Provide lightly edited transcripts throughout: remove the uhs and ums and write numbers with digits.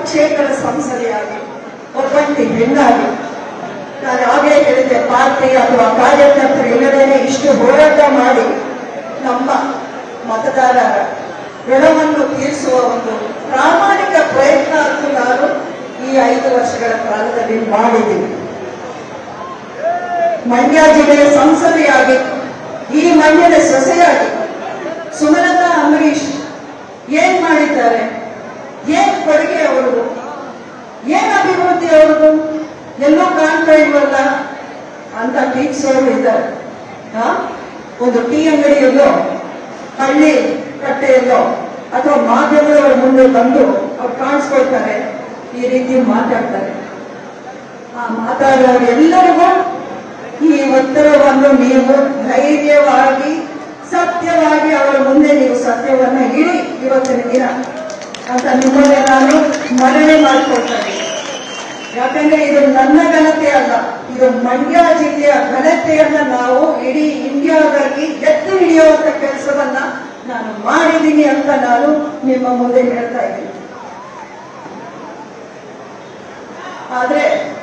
ಕ್ಷೇತ್ರದ ಸಂಸದೆಯಾಗಿ ಒಬ್ಬಂಟಿ ಹೆಣ್ಣಾಗಿ ನಾನು ಹಾಗೆ ಹೇಳಿದ್ದೆ, ಪಾರ್ಟಿ ಅಥವಾ ಕಾರ್ಯಕರ್ತರು ಇಲ್ಲದೇನೆ ಇಷ್ಟು ಹೋರಾಟ ಮಾಡಿ ನಮ್ಮ ಮತದಾರರ ಋಣವನ್ನು ತೀರಿಸುವ ಒಂದು ಪ್ರಾಮಾಣಿಕ ಪ್ರಯತ್ನ ಅಂತೂ ನಾನು ಈ 5 ವರ್ಷಗಳ ಕಾಲದಲ್ಲಿ ಮಾಡಿದ್ದೀನಿ. ಮಂಡ್ಯ ಜಿಲ್ಲೆಯ ಸಂಸದೆಯಾಗಿ, ಈ ಮಂಡ್ಯದ ಸೊಸೆಯಾಗಿ ಸುಮಲತಾ ಅಂಬರೀಶ್ ಏನ್ ಮಾಡಿದ್ದಾರೆ, ಏನ್ ಕೊಡುಗೆ ಅವರದು, ಏನ್ ಅಭಿವೃದ್ಧಿ ಅವರದು ಎಲ್ಲೂ ಕಾಣ್ತಾ ಇಲ್ವಲ್ಲ ಅಂತ ಟೀಕ್ಸೋರು ಇದ್ದಾರೆ. ಒಂದು ಟೀ ಅಂಗಡಿಯಲ್ಲೋ ಹಳ್ಳಿ ಕಟ್ಟೆಯಲ್ಲೋ ಅಥವಾ ಮಾಧ್ಯಮದವರ ಮುಂದೆ ಬಂದು ಅವ್ರು ಕಾಣಿಸ್ಕೊಳ್ತಾರೆ, ಈ ರೀತಿ ಮಾತಾಡ್ತಾರೆ. ಆ ಮಾತಾಡೋರೆಲ್ಲರಿಗೂ ಈ ಉತ್ತರವನ್ನು ನೀವು ಧೈರ್ಯವಾಗಿ ಸತ್ಯವಾಗಿ ಅವರ ಮುಂದೆ ನೀವು ಸತ್ಯವನ್ನ ಇಡಿ ಇವತ್ತಿನ ದಿನ ಅಂತ ನಿಮ್ಮನ್ನೇ ನಾನು ಮನವಿ ಮಾಡಿಕೊಳ್ತೇನೆ. ಯಾಕಂದ್ರೆ ಇದು ನನ್ನ ಘನತೆ ಅಲ್ಲ, ಇದು ಮಂಡ್ಯ ಜಿಲ್ಲೆಯ ಘನತೆಯನ್ನ ನಾವು ಇಡೀ ಇಂಡಿಯಾದಲ್ಲಿ ಎತ್ತಿ ಹಿಡಿಯುವಂತ ಕೆಲಸವನ್ನ ನಾನು ಮಾಡಿದ್ದೀನಿ ಅಂತ ನಾನು ನಿಮ್ಮ ಮುಂದೆ ಹೇಳ್ತಾ ಇದ್ದೀನಿ. ಆದ್ರೆ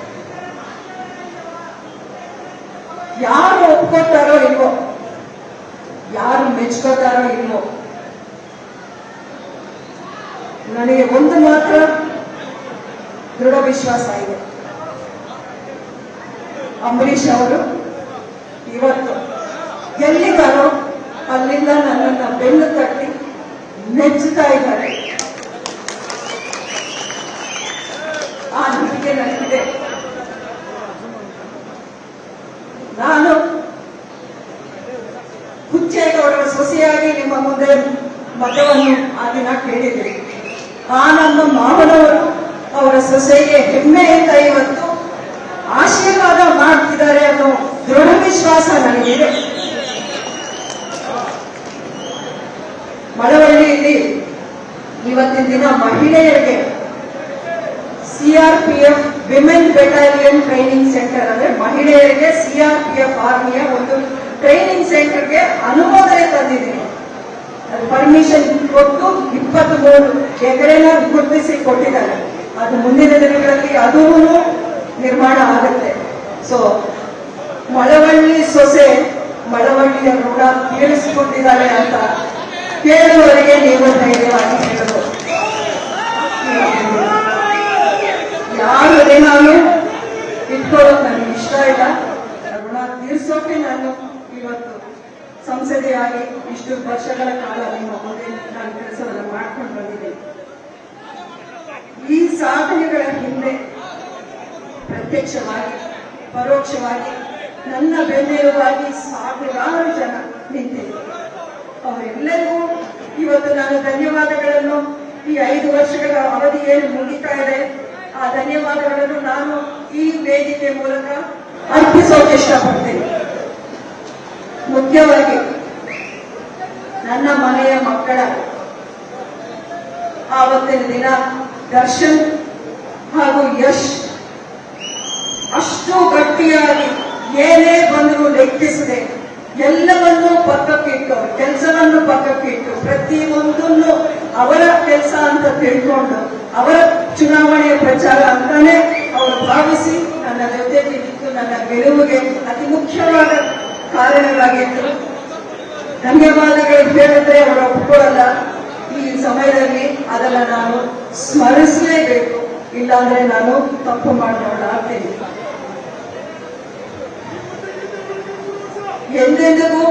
ಯಾರು ಒಪ್ಕೋತಾರೋ ಇಲ್ವೋ, ಯಾರು ಮೆಚ್ಕೋತಾರೋ ಇಲ್ವೋ, ನನಗೆ ಒಂದು ಮಾತ್ರ ದೃಢ ವಿಶ್ವಾಸ ಇದೆ, ಅಂಬರೀಷ್ ಅವರು ಇವತ್ತು ಎಲ್ಲಿದ್ದಾರೋ ಅಲ್ಲಿಂದ ನನ್ನನ್ನ ಬೆನ್ನು ತಟ್ಟಿ ಮೆಚ್ಚುತ್ತಾ ಇದ್ದಾರೆ. ಆ ನಂಬಿಕೆ ನನಗಿದೆ. ನಾನು ಹುಚ್ಚೇಗೌಡರ ಸೊಸೆಯಾಗಿ ನಿಮ್ಮ ಮುಂದೆ ಮತವನ್ನು ಆ ದಿನ ಕೇಳಿದ್ದೆ. ಆ ನಮ್ಮ ಮಾವನವರು ಅವರ ಸೊಸೆಗೆ ಹೆಮ್ಮೆಯಿಂದ ಇವತ್ತು ಆಶೀರ್ವಾದ ಮಾಡ್ತಿದ್ದಾರೆ ಅನ್ನೋ ದೃಢ ವಿಶ್ವಾಸ ನನಗಿದೆ. ಮಳವಳ್ಳಿಯಲ್ಲಿ ಇವತ್ತಿನ ದಿನ ಮಹಿಳೆಯರಿಗೆ CRPF women battalion training centre, ಅಂದ್ರೆ ಮಹಿಳೆಯರಿಗೆ CRPF ಆರ್ಮಿಯ ಒಂದು ಟ್ರೈನಿಂಗ್ ಸೆಂಟರ್ಗೆ ಅನುಮೋದನೆ ತಂದಿದ್ದೀನಿ. ಅದು ಪರ್ಮಿಷನ್ ಕೊಟ್ಟು 23 ಎಕರೆನ ಗುರುತಿಸಿ ಕೊಟ್ಟಿದ್ದಾರೆ. ಅದು ಮುಂದಿನ ದಿನಗಳಲ್ಲಿ ಅದೂ ನಿರ್ಮಾಣ ಆಗುತ್ತೆ. ಸೊ ಮಳವಳ್ಳಿ ಸೊಸೆ ಮಳವಳ್ಳಿಯ ಋಣ ತೀರಿಸಿಕೊಂಡಿದ್ದಾರೆ ಅಂತ ಕೇಳುವವರಿಗೆ ನೀವು ಧೈರ್ಯವಾಗಿ ಹೇಳಬಹುದು. ಯಾರು ನಾನು ಇಟ್ಕೊಳ್ಳೋದು ನನಗೆ ಇಷ್ಟ ಇಲ್ಲ. ಋಣ ತೀರಿಸೋಕೆ ನಾನು ಇವತ್ತು ಸಂಸದೆಯಾಗಿ ಇಷ್ಟು ವರ್ಷಗಳ ಕಾಲ ನಿಮ್ಮ ಮುಂದೆ ನಾನು ಕೆಲಸವನ್ನು ಮಾಡ್ಕೊಂಡು ಬಂದಿದ್ದೇನೆ. ಈ ಸಾಧನೆಗಳ ಹಿಂದೆ ಪ್ರತ್ಯಕ್ಷವಾಗಿ ಪರೋಕ್ಷವಾಗಿ ನನ್ನ ಬೆನ್ನೆಲುಬಾಗಿ ಸಾವಿರಾರು ಜನ ನಿಂತಿದೆ. ಅವರೆಲ್ಲರಿಗೂ ಇವತ್ತು ನಾನು ಧನ್ಯವಾದಗಳನ್ನು, ಈ 5 ವರ್ಷಗಳ ಅವಧಿ ಏನು ಮುಗಿತಾ ಇದೆ ಆ ಧನ್ಯವಾದಗಳನ್ನು ನಾನು ಈ ವೇದಿಕೆ ಮೂಲಕ ಅರ್ಪಿಸೋಕೆ ಇಷ್ಟಪಡ್ತೇನೆ. ಮುಖ್ಯವಾಗಿ ನನ್ನ ಮನೆಯ ಮಕ್ಕಳ ಆವತ್ತಿನ ದಿನ ದರ್ಶನ್ ಹಾಗೂ ಯಶ್ ಅಷ್ಟು ಗಟ್ಟಿಯಾಗಿ ಏನೇ ಬಂದರೂ ಲೆಕ್ಕಿಸದೆ ಎಲ್ಲವನ್ನೂ ಪಕ್ಕಕ್ಕಿಟ್ಟು, ಕೆಲಸವನ್ನು ಪಕ್ಕಕ್ಕಿಟ್ಟು, ಪ್ರತಿಯೊಂದನ್ನು ಅವರ ಕೆಲಸ ಅಂತ ತಿಳ್ಕೊಂಡು ಅವರ ಚುನಾವಣೆಯ ಪ್ರಚಾರ ಅಂತಾನೆ ಅವರು ಭಾವಿಸಿ ನನ್ನ ಜೊತೆಗೆ ನಿಂತು ನನ್ನ ಗೆಲುವಿಗೆ ಅತಿ ಮುಖ್ಯವಾದ ಕಾರಣವಾಗಿತ್ತು. ಧನ್ಯವಾದಗಳು ಹೇಳಿದ್ರೆ ಅವರು ಒಪ್ಕೊಳ್ಳಲ್ಲ. ಈ ಸಮಯದಲ್ಲಿ ಅದನ್ನ ನಾನು ಸ್ಮರಿಸಲೇಬೇಕು, ಇಲ್ಲಾಂದ್ರೆ ನಾನು ತಪ್ಪು ಮಾಡಿದವಳಾಗ್ತೀನಿ. ಎಂದೆಂದಿಗೂ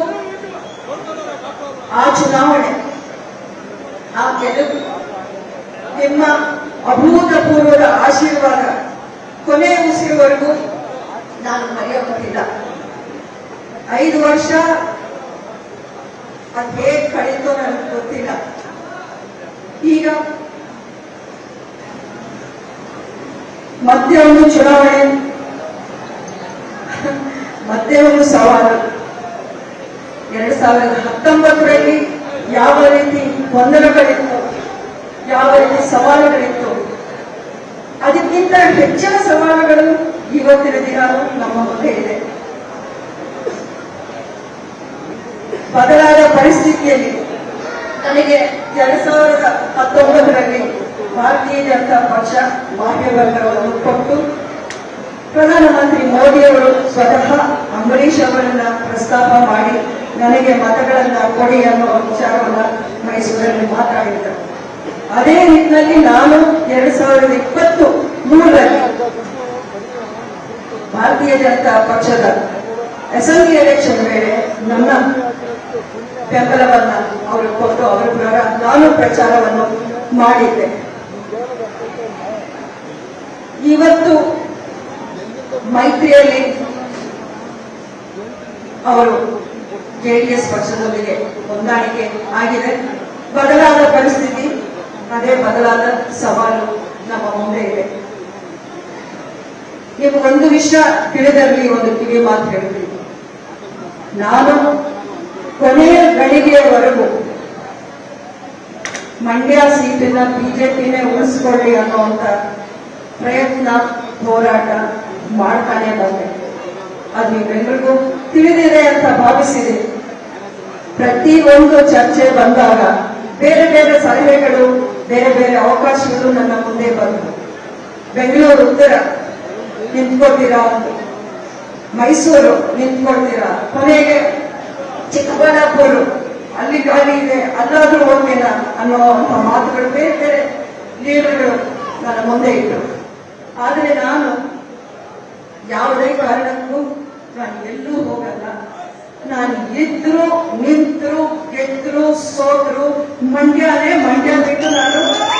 ಆ ಚುನಾವಣೆ, ಆ ಗೆಲುವು, ನಿಮ್ಮ ಅಭೂತಪೂರ್ವದ ಆಶೀರ್ವಾದ ಕೊನೆ ಉಸಿರುವರೆಗೂ ನಾನು ಮರೆಯೋದಿಲ್ಲ. 5 ವರ್ಷ ಅದು ಹೇಗೆ ಕಳೀತೋ ನನಗೆ ಗೊತ್ತಿಲ್ಲ. ಈಗ ಮತ್ತೆ ಒಂದು ಚುನಾವಣೆ, ಮತ್ತೆ ಒಂದು ಸವಾಲು. 2019ರಲ್ಲಿ ಯಾವ ರೀತಿ ಗೊಂದಲಗಳಿತ್ತು, ಯಾವ ರೀತಿ ಸವಾಲುಗಳಿತ್ತು, ಅದಕ್ಕಿಂತ ಹೆಚ್ಚಿನ ಸವಾಲುಗಳು ಇವತ್ತಿನ ದಿನ ನಮ್ಮ ಮುಂದೆ ಇದೆ. ಬದಲಾದ ಪರಿಸ್ಥಿತಿಯಲ್ಲಿ ನನಗೆ 2019ರಲ್ಲಿ ಭಾರತೀಯ ಜನತಾ ಪಕ್ಷ ಬಾಹ್ಯ ವರ್ಗವನ್ನು ಕೊಟ್ಟು ಪ್ರಧಾನಮಂತ್ರಿ ಮೋದಿಯವರು ಸ್ವತಃ ಅಂಬರೀಷ್ ಅವರನ್ನ ಪ್ರಸ್ತಾಪ ಮಾಡಿ ನನಗೆ ಮತಗಳನ್ನ ಕೊಡಿ ಅನ್ನೋ ವಿಚಾರವನ್ನ ಮೈಸೂರಲ್ಲಿ ಮಾತಾಡಿದ್ದರು. ಅದೇ ನಿಟ್ಟಿನಲ್ಲಿ ನಾನು 2023ರಲ್ಲಿ ಭಾರತೀಯ ಜನತಾ ಪಕ್ಷದ ಅಸೆಂಬ್ಲಿ ಎಲೆಕ್ಷನ್ ವೇಳೆ ನನ್ನ ಬೆಂಬಲವನ್ನ ಅವರು ಕೊಟ್ಟು ಅವರ ಪರ ನಾನು ಪ್ರಚಾರವನ್ನು ಮಾಡಿದ್ದೆ. ಇವತ್ತು ಮೈತ್ರಿಯಲ್ಲಿ ಅವರು ಜೆಡಿಎಸ್ ಪಕ್ಷದೊಂದಿಗೆ ಹೊಂದಾಣಿಕೆ ಆಗಿದೆ. ಬದಲಾದ ಪರಿಸ್ಥಿತಿ, ಅದೇ ಬದಲಾದ ಸವಾಲು ನಮ್ಮ ಮುಂದೆ ಇದೆ. ನೀವು ಒಂದು ವಿಷಯ ತಿಳಿದರಲ್ಲಿ ಒಂದು ಕಿವಿ ಮಾತು ಹೇಳ್ತೀನಿ. ನಾನು ಕೊನೆಯ ಗಳಿಗೆಯವರೆಗೂ ಮಂಡ್ಯ ಸೀಟನ್ನ ಬಿಜೆಪಿನೇ ಉಳಿಸ್ಕೊಳ್ಳಿ ಅನ್ನುವಂತ ಪ್ರಯತ್ನ, ಹೋರಾಟ ಮಾಡ್ತಾನೆ ಬಂದೆ. ಅದು ನೀವೆಲ್ಲರಿಗೂ ತಿಳಿದಿದೆ ಅಂತ ಭಾವಿಸಿದೆ. ಪ್ರತಿ ಒಂದು ಚರ್ಚೆ ಬಂದಾಗ ಬೇರೆ ಬೇರೆ ಸಲಹೆಗಳು, ಬೇರೆ ಬೇರೆ ಅವಕಾಶಗಳು ನನ್ನ ಮುಂದೆ ಬಂತು. ಬೆಂಗಳೂರು ಉತ್ತರ ನಿಂತ್ಕೊಳ್ತೀರಾ, ಮೈಸೂರು ನಿಂತ್ಕೊಳ್ತೀರಾ, ಕೊನೆಗೆ ಚಿಕ್ಕಬಳ್ಳಾಪುರ ಅಲ್ಲಿ ಗಾಳಿ ಇದೆ, ಅಲ್ಲಾದ್ರೂ ಹೋಗ್ತೀನ ಅನ್ನುವಂಥ ಮಾತುಗಳು ಬೇರೆ ಬೇರೆ ಲೀಡರ್ಗಳು ನನ್ನ ಮುಂದೆ ಇಟ್ಟರು. ಆದರೆ ನಾನು ಯಾವುದೇ ಕಾರಣಕ್ಕೂ ನಾನು ಎಲ್ಲೂ ಹೋಗಲ್ಲ. ನಾನು ಇದ್ರು, ನಿಂತರು, ಗೆದ್ರು, ಸೋತರು ಮಂಡ್ಯನೇ, ಮಂಡ್ಯ ಬಿಟ್ಟು ನಾನು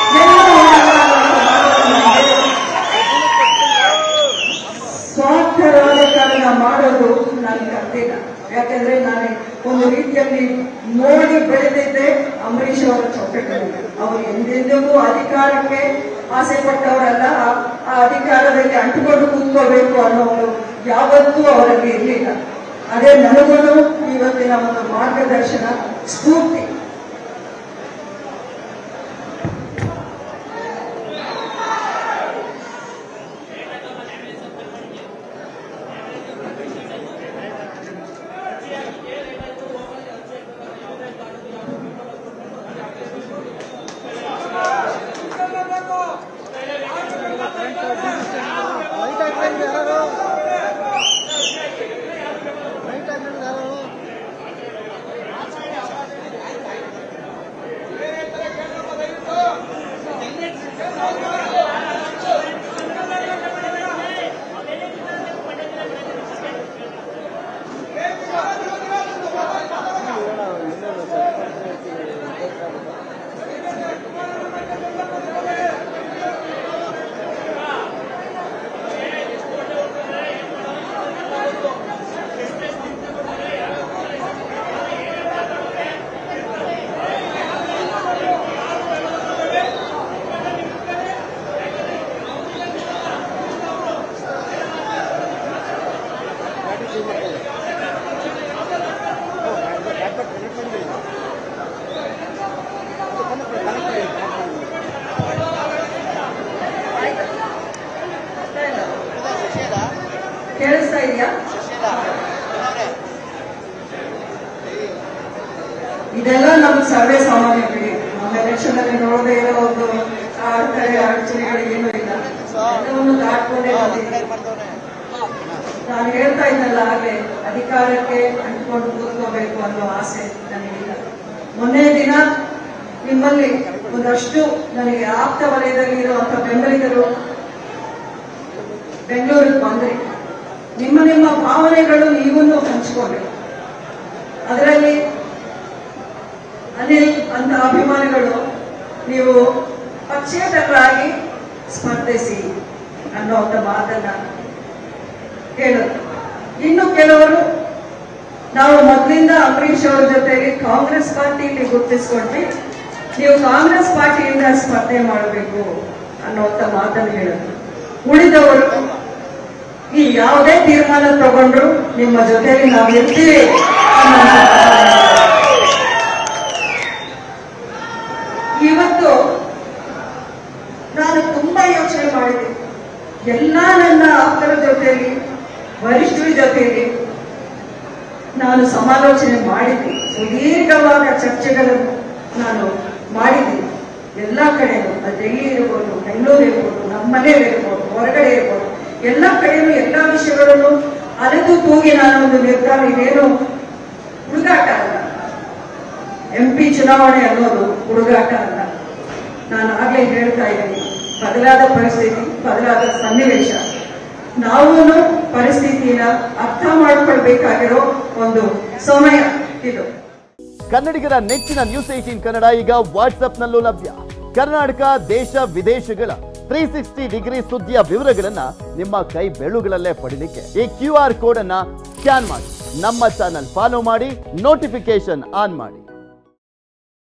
ಸ್ವಾರ್ಥ ರಾಜಕಾರಣ ಮಾಡೋದು ನನಗೆ ಕರ್ತಿಲ್ಲ. ಯಾಕಂದ್ರೆ ನಾನು ಒಂದು ರೀತಿಯಲ್ಲಿ ನೋಡಿ ಬೆಳೆದಿದ್ದೆ ಅಂಬರೀಷ್ ಅವರ ಚೌಕಟ್ಟಲ್ಲಿ. ಅವರು ಎಂದೆಂದಿಗೂ ಅಧಿಕಾರಕ್ಕೆ ಆಸೆ ಪಟ್ಟವರಲ್ಲ. ಆ ಅಧಿಕಾರದಲ್ಲಿ ಅಂಟಿಕೊಂಡು ಕೂತ್ಕೋಬೇಕು ಅನ್ನೋದು ಯಾವತ್ತೂ ಅವರಲ್ಲಿ ಇರಲಿಲ್ಲ. ಅದೇ ನನಗೂ ಇವತ್ತಿನ ಒಂದು ಮಾರ್ಗದರ್ಶನ, ಸ್ಫೂರ್ತಿ. ಕೇಳಿಸ್ತಾ ಇದೆಯಾ? ಇದೆಲ್ಲ ನಮ್ಗೆ ಸರ್ವೇ ಸಾಮಾನ್ಯ ಬಿಡಿ. ನಮ್ಮ ಎಲೆಕ್ಷನ್ ಅಲ್ಲಿ ನೋಡದೆ ಇರೋ ಒಂದು ಅಡಚಣೆಗಳು ಏನೂ ಇಲ್ಲ, ಎಲ್ಲವನ್ನು ದಾಟ್ಕೊಂಡೇ ಬಂದಿದೆ. ನಾನು ಹೇಳ್ತಾ ಇದ್ದಲ್ಲ ಹಾಗೆ ಅಧಿಕಾರಕ್ಕೆ ಅಂಟಿಕೊಂಡು ಕೂತ್ಕೋಬೇಕು ಅನ್ನೋ ಆಸೆ ನನಗಿಲ್ಲ. ಮೊನ್ನೆ ದಿನ ನಿಮ್ಮಲ್ಲಿ ಒಂದಷ್ಟು ನನಗೆ ಆಪ್ತ ವಲಯದಲ್ಲಿ ಇರುವಂತಹ ಬೆಂಬಲಿಗರು ಬೆಂಗಳೂರಿಗೆ ಬಂದ್ರಿ. ನಿಮ್ಮ ನಿಮ್ಮ ಭಾವನೆಗಳು ನೀವನ್ನೂ ಹಂಚಿಕೊಂಡ್ರಿ. ಅದರಲ್ಲಿ ಅನಿಲ್ ಅಂತ ಅಭಿಮಾನಿಗಳು ನೀವು ಪಕ್ಷೇತರರಾಗಿ ಸ್ಪರ್ಧಿಸಿ ಅನ್ನುವಂಥ ಮಾತನ್ನ ಹೇಳಿದ್ರು. ಇನ್ನು ಕೆಲವರು ನಾವು ಮೊದಲಿಂದ ಅಂಬರೀಷ್ ಅವರ ಜೊತೆಗೆ ಕಾಂಗ್ರೆಸ್ ಪಾರ್ಟಿಯಲ್ಲಿ ಗುರುತಿಸ್ಕೊಂಡ್ವಿ, ನೀವು ಕಾಂಗ್ರೆಸ್ ಪಾರ್ಟಿಯಿಂದ ಸ್ಪರ್ಧೆ ಮಾಡಬೇಕು ಅನ್ನುವಂಥ ಮಾತನ್ನು ಹೇಳಿದ್ರು. ಉಳಿದವರು ಈ ಯಾವುದೇ ತೀರ್ಮಾನ ತಗೊಂಡ್ರು ನಿಮ್ಮ ಜೊತೆಗೆ ನಾವು ಇರ್ತೀವಿ. ಇವತ್ತು ನಾನು ತುಂಬಾ ಯೋಚನೆ ಮಾಡಿದೆ. ಎಲ್ಲ ನನ್ನ ಆಪ್ತರ ಜೊತೆಯಲ್ಲಿ, ವರಿಷ್ಠರ ಜೊತೆಯಲ್ಲಿ ನಾನು ಸಮಾಲೋಚನೆ ಮಾಡಿದ್ದೆ. ಸುದೀರ್ಘವಾದ ಚರ್ಚೆಗಳನ್ನು ನಾನು ಮಾಡಿದ್ದೀನಿ. ಎಲ್ಲ ಕಡೆನೂ, ಅದು ಡೆಲ್ಲಿ ಇರ್ಬೋದು, ಬೆಂಗಳೂರು ಇರ್ಬೋದು, ನಮ್ಮ ಮನೇಲಿ ಇರ್ಬೋದು, ಹೊರಗಡೆ ಇರ್ಬೋದು, ಎಲ್ಲ ಕಡೆನೂ ಎಲ್ಲ ವಿಷಯಗಳನ್ನು ಅಲೆದು ತೂಗಿ ನಾನು ಒಂದು ನಿರ್ಧಾರ, ಇದೇನು ಹುಡುಗಾಟ ಅಲ್ಲ, MP ಚುನಾವಣೆ ಅನ್ನೋದು ಹುಡುಗಾಟ ಅಲ್ಲ. ನಾನು ಆಗ್ಲೇ ಹೇಳ್ತಾ ಇದ್ದೀನಿ, ಬದಲಾದ ಪರಿಸ್ಥಿತಿ, ಬದಲಾದ ಸನ್ನಿವೇಶ, ನಾವು ಪರಿಸ್ಥಿತಿನ ಅರ್ಥ ಮಾಡ್ಕೊಳ್ಬೇಕಾಗಿರೋ ಒಂದು ಸಮಯ ಇದು. ಕನ್ನಡಿಗರ ನೆಚ್ಚಿನ ನ್ಯೂಸ್ 18 ಕನ್ನಡ ಈಗ ವಾಟ್ಸ್ಆಪ್ನಲ್ಲೂ ಲಭ್ಯ. ಕರ್ನಾಟಕ, ದೇಶ ವಿದೇಶಗಳ 360 ಡಿಗ್ರಿ ಸುದ್ದಿಯ ವಿವರಗಳನ್ನ ನಿಮ್ಮ ಕೈ ಬೆರಳುಗಳಲ್ಲೇ ಪಡಿಲಿಕ್ಕೆ ಈ QR ಕೋಡ್ ಅನ್ನ ಸ್ಕ್ಯಾನ್ ಮಾಡಿ, ನಮ್ಮ ಚಾನಲ್ ಫಾಲೋ ಮಾಡಿ, ನೋಟಿಫಿಕೇಶನ್ ಆನ್ ಮಾಡಿ.